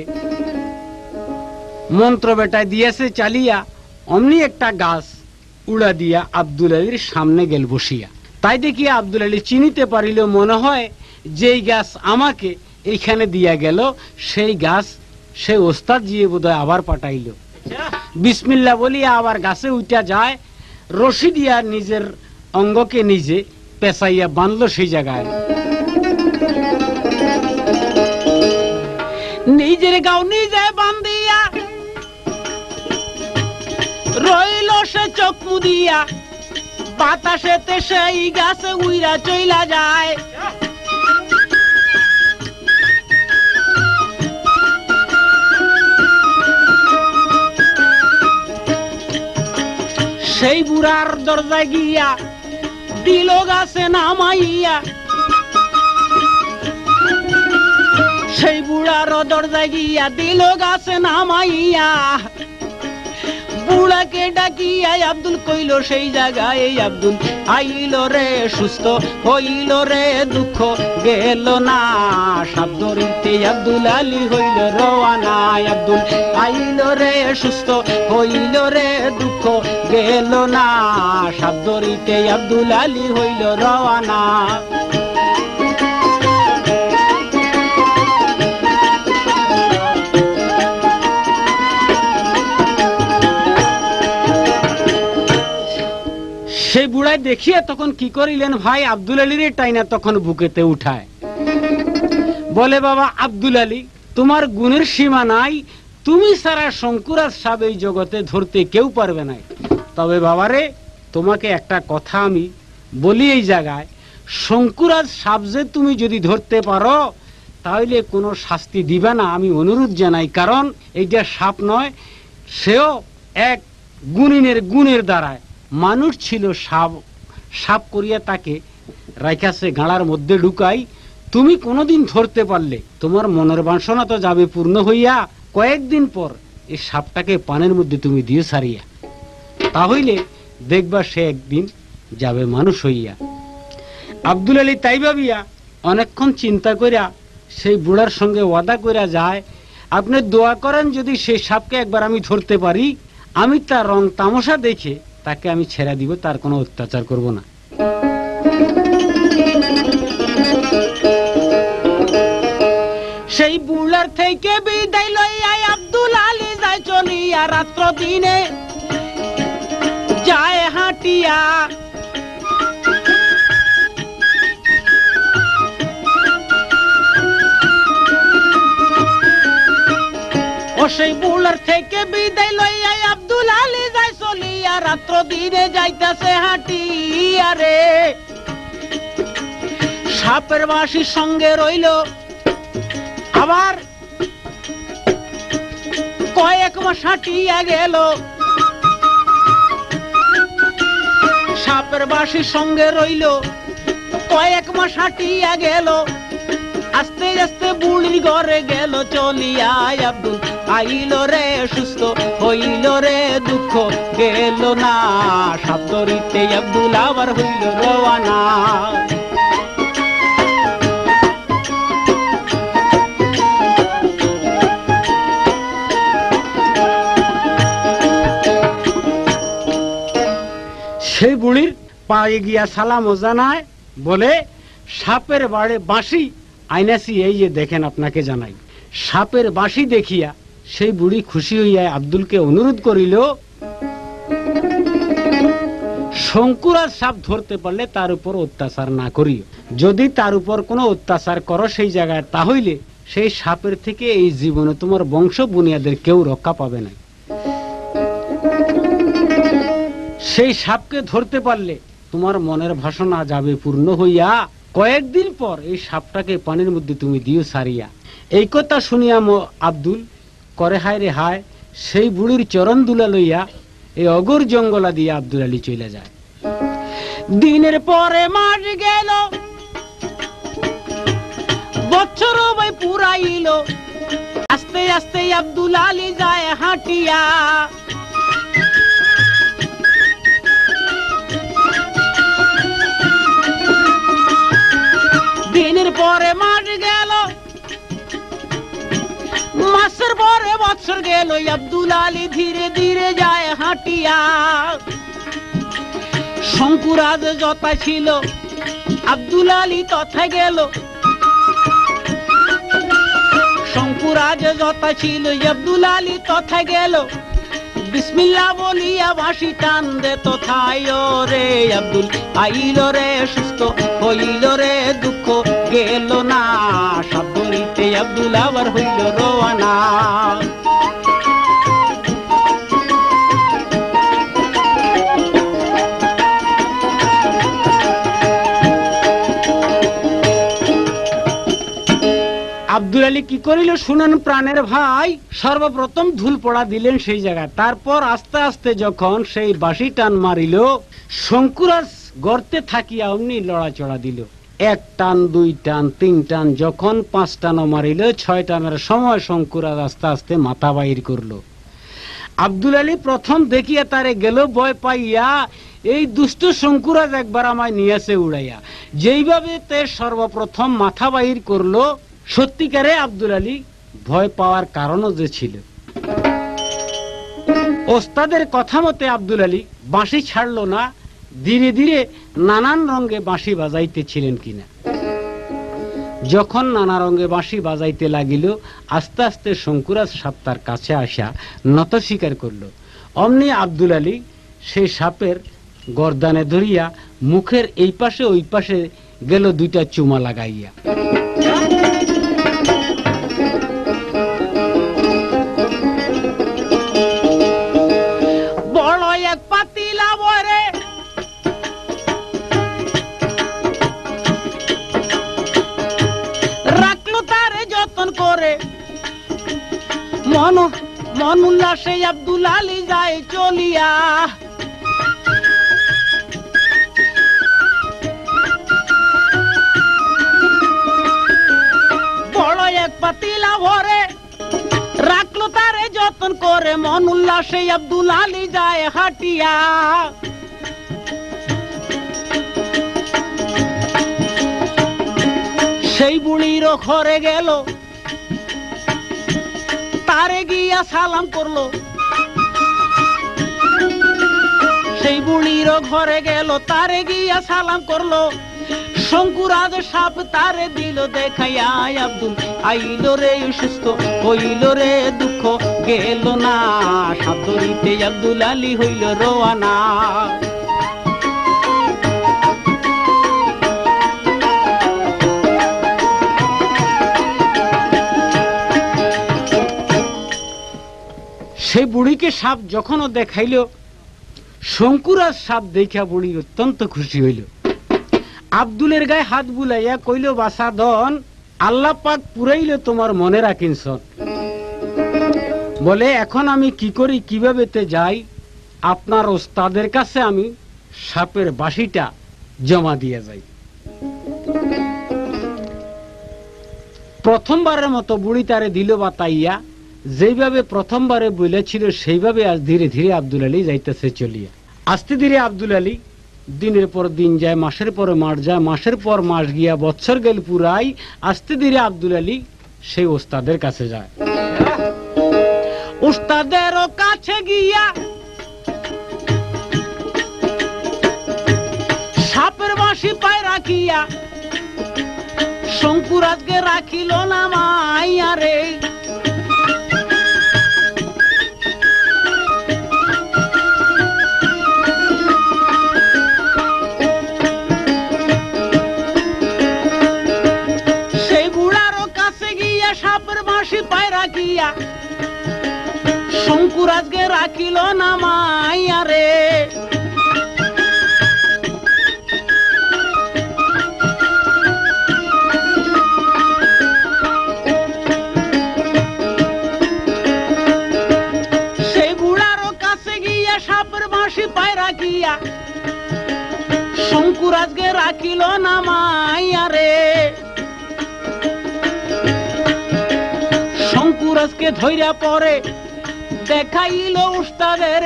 মন্ত্র বেটায় দিয়েছে চালিয়া, অমনি একটা গাছ উড়া দিয়া আব্দুল আলীর সামনে গেল বসিয়া। তাই দেখিয়া আব্দুল আলী চিনিতে পারিল, মনে হয় যেই গাছ আমাকে এইখানে দিয়া গেল, সেই গাছ সে ওস্তাদ জিয়ে বোধহয় আবার পাঠাইল। বিসমিল্লাহ বলিয়া আবার গাছে উঠা যায়, রশি দিয়া নিজের অঙ্গকে নিজে পেঁচাইয়া বাঁধল সেই জায়গায়। নিজের গাও নিজে বান্ধিয়া রইল সে চোখ মুদিয়া, বাতাসেতে সেই গাছে উইরা চইলা যায়। সেই বুড়ার দরজায় গিয়া দিল গাছে নামাইয়া, সেই বুড়ার দরজায় গিয়া দিল গাছে নামাইয়া, বুড়াকে ডাকিয়া আব্দুল কইল সেই জায়গায়, আব্দুল আইল রে সুস্থ হইল রে, দুঃখ গেল না, সাপ ধরিতে আব্দুল আলী হইল রওয়ানা। আব্দুল আইল রে সুস্থ হইল রে, দুঃখ গেল না, সাপ ধরিতে আব্দুল আলী হইল রওয়ানা। সেই বুড়াই দেখিয়া তখন কি করিলেন ভাই, আব্দুল আলীর টাইনা তখন বুকেতে উঠায়, বলে বাবা আব্দুল আলী, তোমার গুণের সীমা নাই, তুমি সারা শঙ্কুরাজ সাপ এই জগতে ধরতে কেউ পারবে না। তবে বাবারে, তোমাকে একটা কথা আমি বলি এই জায়গায়, শঙ্কুরাজ সাপ যে তুমি যদি ধরতে পারো তাহলে কোনো শাস্তি দিবে না, আমি অনুরোধ জানাই। কারণ এইটা সাপ নয়, সেও এক গুণিনের গুণের দ্বারায় মানুষ ছিল, সাপ সাপ করিয়া তাকে রাইখাছে গাড়ার মধ্যে ঢুকাই। তুমি কোনোদিন ধরতে পারলে তোমার মনের বাসনা তো যাবে পূর্ণ হইয়া, কয়েকদিন পর এই সাপটাকে পানের মধ্যে তুমি দিয়ে সারিয়া, তাহলে দেখবা সে একদিন যাবে মানুষ হইয়া। আব্দুল আলী তাই ভাবিয়া অনেকক্ষণ চিন্তা করিয়া সেই বুড়ার সঙ্গে ওয়াদা করিয়া যায়, আপনি দোয়া করেন যদি সেই সাপকে একবার আমি ধরতে পারি, আমি তার রং তামাশা দেখে তাকে আমি ছেড়ে দিব, তার কোনো অত্যাচার করব না। সেই বুড়ার থেকে বিদায় লইয়া আব্দুল আলী যায় চলিয়া, রাত্র দিনে যায় হাঁটিয়া। সেই বুলার থেকে বিদায় লইয়া আব্দুল আলী যাই চলিয়া রাত্র দিনে যাইতেছে হাঁটিয়া রে। সাপের বাঁশির সঙ্গে রইল আবার কয়েক মাস হাঁটিয়া গেল। সাপের বাঁশির সঙ্গে রইল কয়েক মাস হাঁটিয়া গেল। আস্তে আস্তে বুড়ির ঘরে গেল চলিয়া আব্দুল আইল রে, সুস্থ হইল রে, দুঃখ গেল না। সাপ ধরিতে আব্দুল আবার হইল রওয়ানা। সেই বুড়ির পায়ে গিয়া সালামও জানায়, বলে সাপের বাঁশি আইনাছি, এই যে দেখেন আপনাকে জানাই। সাপের বাঁশি দেখিয়া সেই বুড়ি খুশি হইয়া আব্দুলকে অনুরোধ করিল, শঙ্কুরাজ সাপ ধরতে পারলে তার উপর অত্যাচার না করিও। যদি তার উপর কোনো অত্যাচার করো সেই জায়গায়, তাহলে সেই সাপের থেকে এই জীবনে তোমার বংশ বুনিয়াদের কেউ রক্ষা পাবে না। সেই সাপকে ধরতে পারলে তোমার মনের বাসনা যাবে পূর্ণ হইয়া। কয়েকদিন পর এই সাপটাকে পানির মধ্যে তুমি দিও সারিয়া। এই কথা শুনিয়া আব্দুল করে হায় রে হায়। সেই বুড়ির চরণ দুলা লইয়া এই অগর জঙ্গলা দিয়ে আব্দুল আলী চলে যায়। দিনের পরে মাস গেল, বছর ভাই পুরাইল। আস্তে আস্তে আব্দুল আলী যায় হাঁটিয়া। দিনের পরে মাস গেল, মাসের পরে বছর গেল। আব্দুল আলী ধীরে ধীরে যায় হাঁটিয়া। শঙ্কুরাজ যথা ছিল আব্দুল আলী তথায় গেল। শঙ্কুরাজ যথা ছিল আব্দুল আলী তথায় গেল। বিসমিল্লাহ বলিয়া বাঁশি টান দে তথায় রে। আব্দুল আইল রে, সুস্থ হইল রে, দুঃখ গেল না। সাপ ধরিতে আব্দুল আবার হইল রওয়ানা। আব্দুল আলী কি করিল শুনেন প্রাণের ভাই। সর্বপ্রথম ধুল পড়া দিলেন সেই জায়গায়। তারপর আস্তে আস্তে যখন সেই বাঁশি টান মারিল, শঙ্কুরাজ গর্তে থাকিয়া অমনি লড়াচড়া দিল। 1 টান, 2 টান, 3 টান, যখন 5 টানও মারিল, 6 টানের সময় শঙ্কুরাজ আস্তে আস্তে মাথা বাইর করলো। আব্দুল আলী প্রথম দেখিয়া তারে গেল ভয় পাইয়া। এই দুষ্ট শঙ্কুরাজ একবার আমায় নিয়েছে উড়াইয়া। যেইভাবে তে সর্বপ্রথম মাথা বাইর করলো, সত্যিকারে আব্দুল আলী ভয় পাওয়ার কারণও যে ছিল। ওস্তাদের কথা মতে আব্দুল আলী বাঁশি ছাড়লো না। ধীরে ধীরে নানান রঙে বাঁশি বাজাইতেছিলেন কিনা। যখন নানা রঙে বাঁশি বাজাইতে লাগিল, আস্তে আস্তে শঙ্কুরাজ সাপ তার কাছে আসা নত স্বীকার করলো। অমনি আব্দুল আলী সেই সাপের গর্দানে ধরিয়া মুখের এই পাশে ওই পাশে গেল 2টা চুমা লাগাইয়া। বড় এক পাতিলা বরে রাখলো তারে যতন করে। মন উল্লাসে আব্দুল আলী যায় চলিয়া। বড় এক পাতিলা ভরে রাখলো তারে যতন করে। মন উল্লাসে আব্দুল আলী যায় হাঁটিয়া। সেই বুড়ির ঘরে গেল, তারে গিয়া সালাম করলো। সেই বুড়ির ঘরে গেল, তারে গিয়া সালাম করলো। শঙ্কুরাজ সাপ তারে দিল দেখাইয়া। আব্দুল আইল রে, সুস্থ হইল রে, দুঃখ গেল না। সাপ ধরিতে আব্দুল আলী হইল রওয়ানা। সেই বুড়িকে সাপ যখনও দেখাইল, শঙ্কুরাজ সাপ দেখা বুড়ি অত্যন্ত খুশি হইল। আব্দুলের গায়ে হাত বুলাইয়া কইল, বাসা ধন, আল্লাহ পাক পুরাইল তোমার মনে রাখিনছন। বলে এখন আমি কি করি, কিভাবে তে যাই? আপনার ওস্তাদের কাছে আমি সাপের বাঁশিটা জমা দিয়ে যাই। প্রথমবারের মতো বুড়ি তারে দিল বাতাইয়া, যেইভাবে প্রথমবারে বলেছিল সেইভাবে আজ ধীরে ধীরে আব্দুল আলী যাইতেছে চলিয়া। আস্তে ধীরে আব্দুল আলী দিনের পর দিন যায়, মাসের পর মাস যায়, মাসের পর মাস গিয়া বছর গেল পুরাই। আস্তে ধীরে আব্দুল আলী সেই ওস্তাদের কাছে যায়। ওস্তাদেরও কাছে গিয়া সাপের বাঁশি পায় রাখিয়া, শঙ্কুরাজকে রাখিল না মাইয়া রে। সেই বুড়ারও কাছে গিয়া সাপের বাঁশি পায় রাখিয়া, শঙ্কুরাজকে রাখিল না মাইয়া রে। সেই বুড়ারও কাছে গিয়া সাপের বাঁশি পায় রাখিয়া, শঙ্কুরাজকে রাখিল না মাইয়া রে। শঙ্কুরাজকে ধইরা পরে দেখাইল উস্তাদের,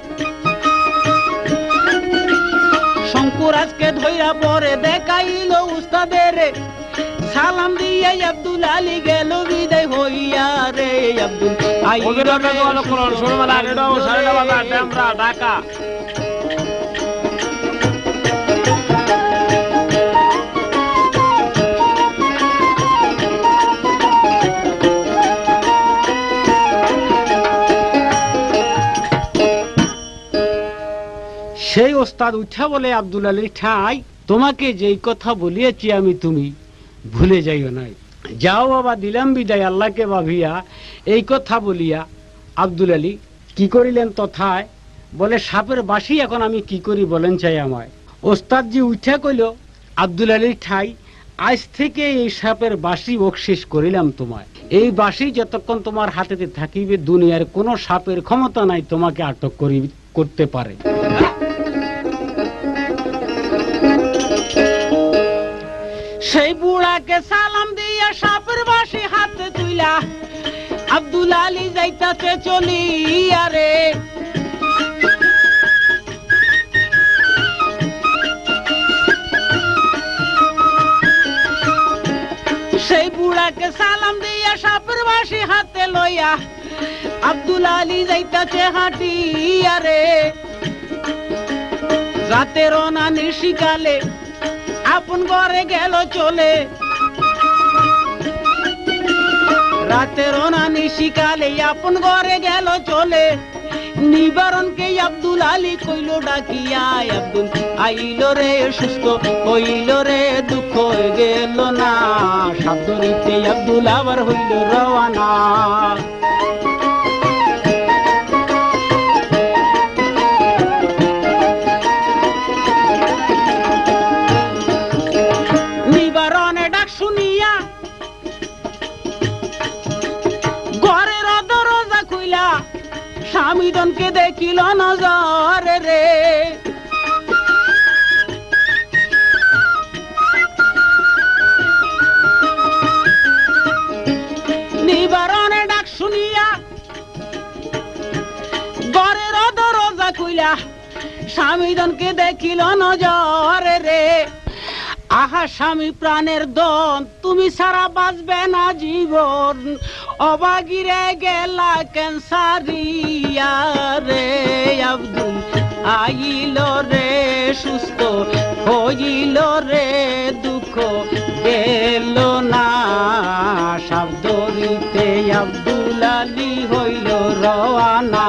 শঙ্কুরাজকে ধইরা পরে দেখাইল উস্তাদের। সালাম দিয়ে আব্দুল আলী গেল বিদায় হইয়া রে। আব্দুল
ঢাকা।
সেই ওস্তাদ উঠা বলে, আব্দুল আলী ঠাই, তোমাকে যেই কথা বলিয়েছি আমি, তুমি ভুলে যাইও নাই। যাও বাবা, দিলাম বিদায় আল্লাহকে ভাবিয়া। এই কথা বলিয়া আব্দুল আলী কি করিলেন তথায়, বলে সাপের বাঁশি এখন আমি কি করি বলেন চাই আমায়। ওস্তাদজি উঠা কইল, আব্দুল আলী ঠাই, আজ থেকে এই সাপের বাঁশি বকশিস করিলাম তোমায়। এই বাঁশি যতক্ষণ তোমার হাতেতে থাকিবে, দুনিয়ার কোন সাপের ক্ষমতা নাই তোমাকে আটক করতে পারে। সেই বুড়াকে সালাম দিয়া সাপের বাঁশি হাতে তুইলা আব্দুল আলী যাইতাছে চলিয়া রে। সেই বুড়াকে সালাম দিয়া সাপের বাঁশি হাতে লইয়া আব্দুল আলী যাইতাছে হাঁটিয়া রে। রাতের না নিশিকালে আপন ঘরে গেল চলে, রাতের না নিশিকালে আপন ঘরে গেল চলে। নিবারণকে আব্দুল আলী কইল ডাকিয়া, আব্দুল আইল রে সুস্থ হইল রে, দুঃখ গেল না। শব্দ রীতে আব্দুল আবার হইল রওয়ানা। নিবারণে ডাক শুনিয়া ঘরের দরজা খুইলা স্বামীদনকে দেখিল নজরে রে। নিবারণে ডাক শুনিয়া ঘরের দরজা খুইলা স্বামীদনকে দেখিল নজরে রে। আহা স্বামী প্রাণের দন, তুমি সারা বাঁচবে না জীবন, অবাগিরে গেলা ক্যান্সারিয়া রে। আব্দুল আইল রে সুস্থ হইল রে, দুঃখ গেল না। শব্দ রীতে আব্দুল আলী হইল রওয়ানা।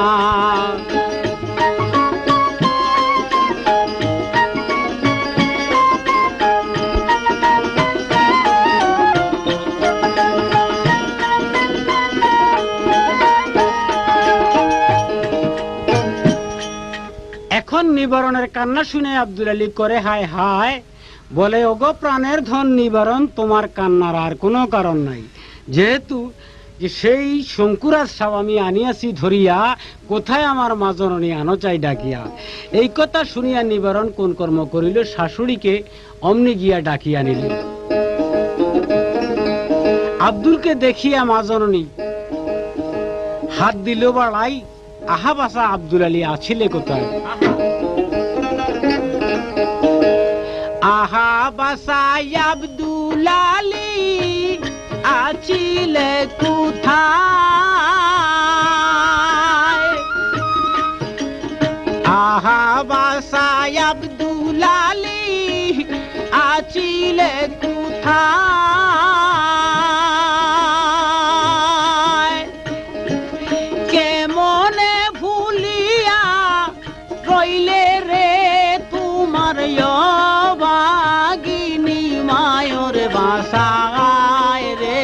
নিবারণের কান্না শুনে আব্দুল আলী করে হায় হায়, বলে ওগো প্রাণের ধন নিবারণ, তোমার কান্নার আর কোনো কারণ নাই, যেহেতু যে সেই শঙ্কুরাজ সাহ আমি আনিয়াছি ধরিয়া, কোথায় আমার মা জননী আনো চাই ডাকিয়া। এই কথা শুনিয়া নিবারণ কোন কর্ম করিল, শাশুড়িকে অমনি গিয়া ডাকিয়া নিল। আব্দুলকে দেখিয়া মা জননী হাত দিল বাড়াই, আহা বাসা আব্দুল আলী আছিলে কোথায়? আহা বাসাই আব্দুল আলী আছিলে কোথায়? আহা বাসাই আব্দুল আলী আছিলে কোথায়? কেমনে ভুলিয়া রইলে রে তোমার বাগিনী মায়ের বাসায় রে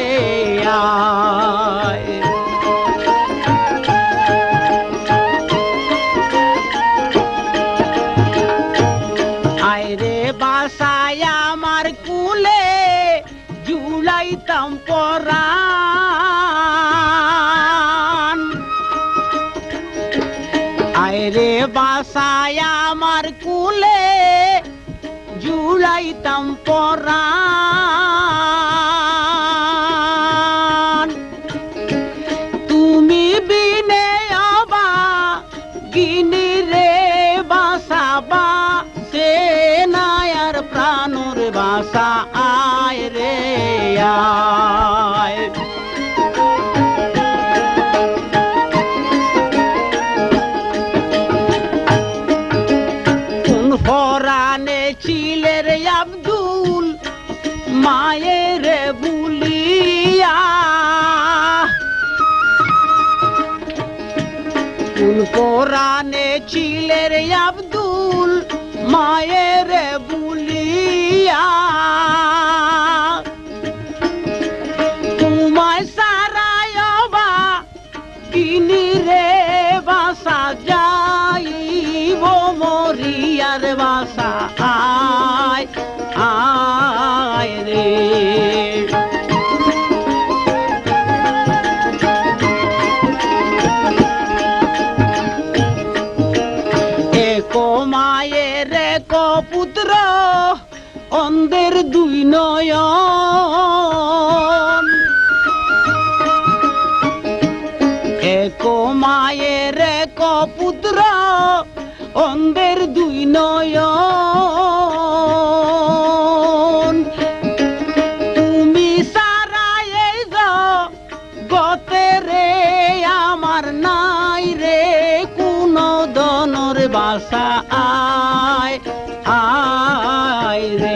আয়। আয় রে বাসায় আমার কুলে জুলাইতাম পরাণ। আয় রে বাসায় আমার কুলে জুলাইতাম পরাণ। তুমি বিনে অবা গিনি রে বাসাবা, সে নায়ার প্রাণর বাসা আয় রে আয়। কোন ফরানে ছিলে রে আব্দুল মায়ের বুলিয়া? কোন ফরানে ছিলে রে আব্দুল মায়ের বুলিয়া? তোমায় সারায়বা কিনি রে বাসা যাইব মরিয়ার বাসা আয় আয় রে। একো মায়ের এক পুত্র অন্ধের দুই নয়ন। একো মায়ের এক পুত্র অন্ধের দুই নয়ন। তুমি সারায় গতে রে আমার নাই রে কোন দনর বাসা আয় আয় রে।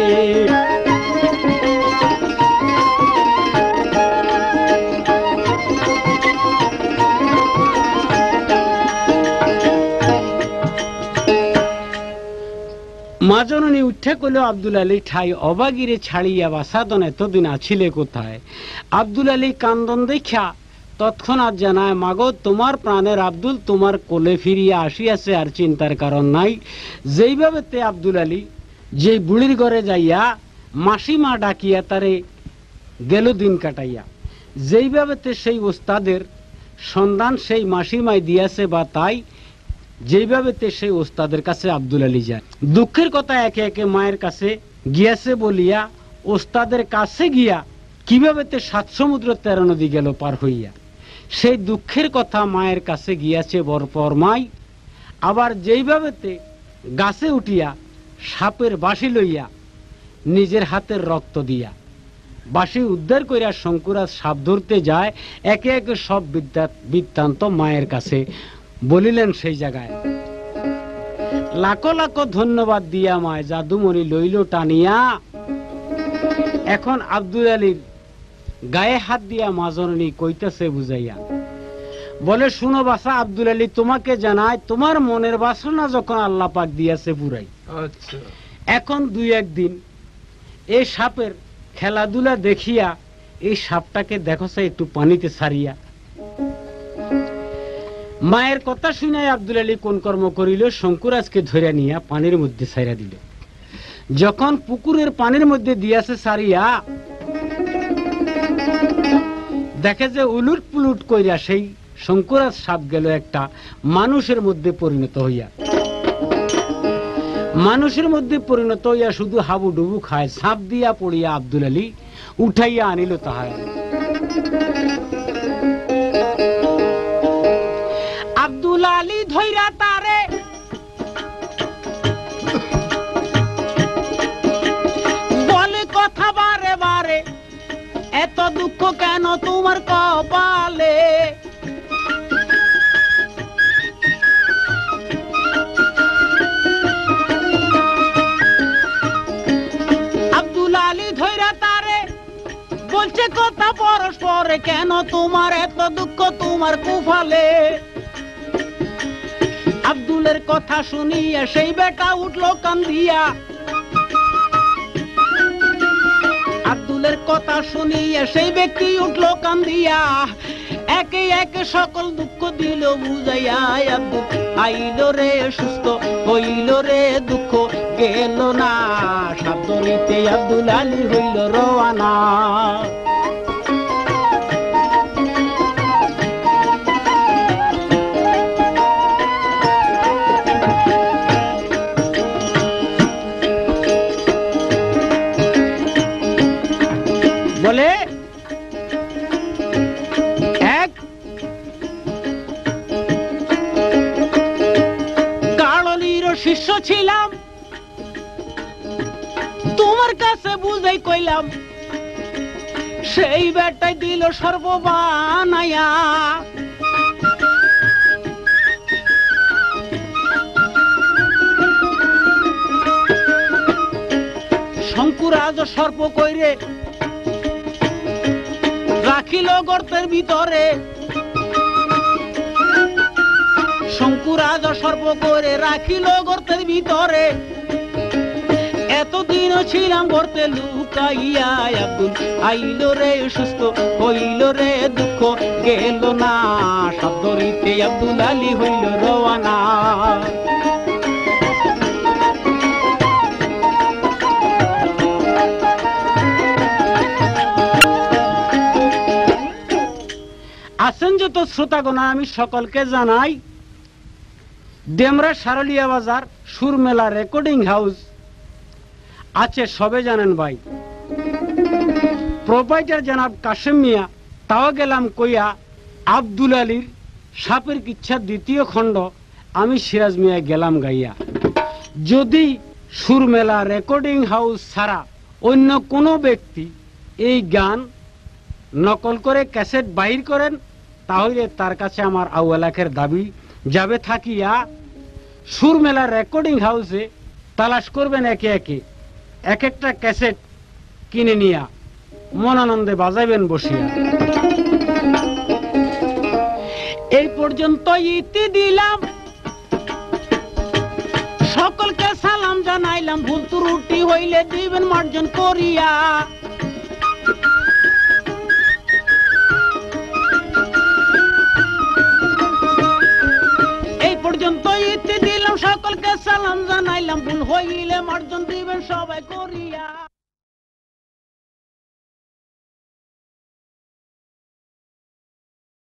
মা জননী উঠে কইল আব্দুল আলী ঠাই অবাগিরে ছাড়িয়া বাসাদন এতদিন আছিলে কোথায়? আব্দুল আলী কান্দন দেখা তৎক্ষণাৎ জানায়, মাগো তোমার প্রাণের আব্দুল তোমার কোলে ফিরিয়া আসিয়াছে, আর চিন্তার কারণ নাই। যেইভাবে তে আব্দুল আলী যে বুড়ির ঘরে যাইয়া মাসিমা ডাকিয়া তারে গেল দিন কাটাইয়া, যেইভাবে তে সেই ওস্তাদের সন্ধান সেই মাসিমাই দিয়াছে বা তাই যেইভাবে তে সেই ওস্তাদের কাছে আব্দুল আলী যায়। দুঃখের কথা একে একে মায়ের কাছে গিয়াছে বলিয়া ওস্তাদের কাছে গিয়া কিভাবে তে 7 সমুদ্র 13 নদী গেল পার হইয়া, সেই দুঃখের কথা মায়ের কাছে গিয়াছে বরপর মাই। আবার যেইভাবে তে গাছে উঠিয়া সাপের বাঁশি লইয়া নিজের হাতের রক্ত দিয়া বাঁশি উদ্ধার করিয়া শঙ্কুরাজ সাপ ধরতে যায়, একে একে সব বৃত্তান্ত মায়ের কাছে বলিলেন। সেই জায়গায় লাখো লাখো ধন্যবাদ দিয়া মায় জাদুমণি লইল টানিয়া। এখন আব্দুল আলীর গায়ে হাত দিয়া মা জননী কইতেছে বুঝাইয়া, বলে শুনো বাসা আব্দুল আলী, তোমাকে জানায় তোমার মনের বাসনা যখন আল্লাহ পাক দিয়েছে পুরাই।
আচ্ছা,
এখন 2-1 দিন এই সাপের খেলাধুলা দেখিয়া এই সাপটাকে দেখো একটু পানিতে ছাড়িয়া মায়ের কথা শুনে আব্দুল আলী কোন কর্ম করিল, শঙ্কুরাজকে ধরে নিয়া পানির মধ্যে ছাইরা দিল। যখন পুকুরের পানির মধ্যে দিয়াছে সারিয়া, দেখে যে উলুট পুলুট কইরা সেই শঙ্কুরাজ সাপ গেল একটা মানুষের মধ্যে পরিণত হইয়া। মানুষের মধ্যে পরিণত হইয়া শুধু হাবুডুবু খায়। সাপ দিয়া পড়িয়া আব্দুল আলী উঠাইয়া আনিল তাহার। আব্দুল আলী ধইরা তারে বলে কথা বারে বারে, এত দুঃখ কেন তোমার কপালে? আব্দুল আলী ধইরা তারে বলছে কথা পরস্পরে, কেন তোমার এত দুঃখ তোমার কুফালে? আব্দুলের কথা শুনিয়া সেই বেটা উঠলো কান্দিয়া। আব্দুলের কথা শুনিয়া সেই ব্যক্তি উঠলো কান্দিয়া, একে একে সকল দুঃখ দিল বুঝাইয়া। আব্দুল আইল রে সুস্থ হইল রে, দুঃখ গেল না। শব্দ নিতে আব্দুল আলী হইল রওয়ানা। বলে এক কারণীর শিষ্য ছিলাম, তোমার কাছে বুঝাই কইলাম, সেই বেটাই দিল সর্ববানায়া। শঙ্কুরাজ সর্প কইরে রাখিল গর্তের ভিতরে। শঙ্কুরাজ সর্প করে রাখিল গর্তের ভিতরে, এতদিন ছিলাম গর্তে লুকাইয়া। আব্দুল আইল রে সুস্থ হইল রে, দুঃখ গেল না। শব্দ রীতে আব্দুল আলী হইল রওয়ানা। আছেন যত শ্রোতাগণ, আমি সকলকে জানাই, ডেমরা সারলিয়া বাজার সুরমেলা রেকর্ডিং হাউস আছে, সবে জানেন ভাই। প্রোপাইটার জনাব কাশেম মিয়া, তাও গেলাম কইয়া। আব্দুল আলীর সাপের কিচ্ছা দ্বিতীয় খণ্ড আমি সিরাজ মিয়া গেলাম গাইয়া। যদি সুরমেলা রেকর্ডিং হাউস ছাড়া অন্য কোনো ব্যক্তি এই গান নকল করে ক্যাসেট বাহির করেন, তাহলে তার কাছে আমার আউয়ালাখের দাবি যাবে থাকিয়া। সুরমেলা রেকর্ডিং হাউসে তালাশ করবেন, একে একে এক একটা ক্যাসেট কিনে নিয়া মনানন্দে বাজাইবেন বসিয়া। এই পর্যন্ত ইতি দিলাম, সকলকে সালাম জানাইলাম। ভুল ত্রুটি হইলে দিবেন মার্জন করিয়া। পর্যন্ত ইতি দিলাম, সকলকে সালাম জানাইলাম। ভুল হইলে মার্জন দিবেন সবাই করিয়া।